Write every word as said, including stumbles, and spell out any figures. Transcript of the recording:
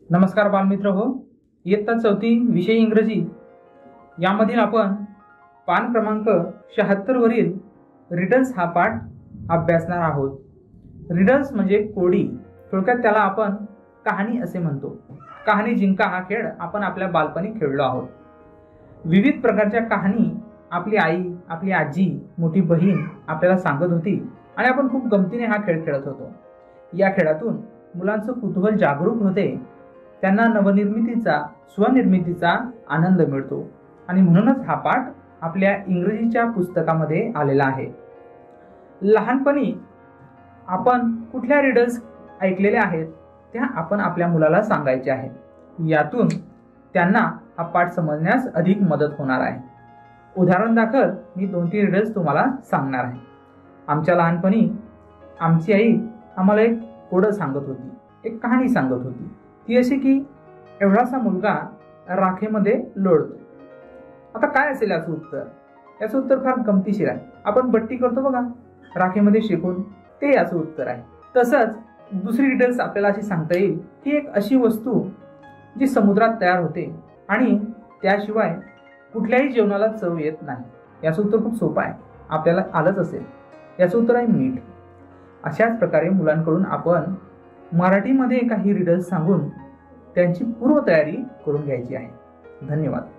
नमस्कार बालमित्र हो, इयत्ता चौथी विषय इंग्रजी यामधील आपण पान क्रमांक शहात्तर वरील रिडल्स हा पाठ अभ्यासणार आहोत। रिडल्स म्हणजे कोडी, थोडक्यात त्याला आपण कहाणी असे म्हणतो। कहाणी जिंका हा खेळ आपण आपल्या बालपणी खेळलो आहोत। विविध प्रकारच्या कहाणी आपली आई, आपली आजी, मोठी बहीण आपल्याला सांगत होती आणि आपण खूप गमतीने हा खेळ खेळत होतो। या खेळातून मुलांचं कुतूहल जागरूक होते, त्यांना नवनिर्मितीचा स्वनिर्मितीचा आनंद मिळतो आणि म्हणूनच हा पाठ आपल्या इंग्रजीच्या पुस्तकामध्ये आलेला आहे। लहानपणी आपण कुठल्या रिडल्स ऐकलेल्या आहेत त्या आपण आपल्या मुलाला सांगायचे आहे। यातून त्यांना हा पाठ समजण्यास अधिक मदत होणार आहे। उदाहरण दाखल मी दोन तीन रिडल्स तुम्हाला सांगणार आहे। आमच्या लहानपणी आमची आई आम्हाला एक कोडं सांगत होती, एक कहाणी सांगत होती। ती अशी की एवढासा मुलगा राखेमध्ये लोळतो। आता काय असेल याचं उत्तर? याचं उत्तर फार गमतीशीर आहे। आपण बट्टी करतो बघा राखेमध्ये शेकून, ते याचं उत्तर आहे। तसंच दुसरी डिटेल्स आपल्याला अशी सांगता येईल की एक अशी वस्तू जी समुद्रात तयार होते आणि त्याशिवाय कुठल्याही जेवणाला चव येत नाही। याचं उत्तर खूप सोपं आहे, आपल्याला आलंच असेल। याचं उत्तर आहे मीठ। अशाच प्रकारे मुलांकडून आपण मराठीमध्ये काही रिडल्स सांगून त्यांची पूर्वतयारी करून घ्यायची आहे। धन्यवाद।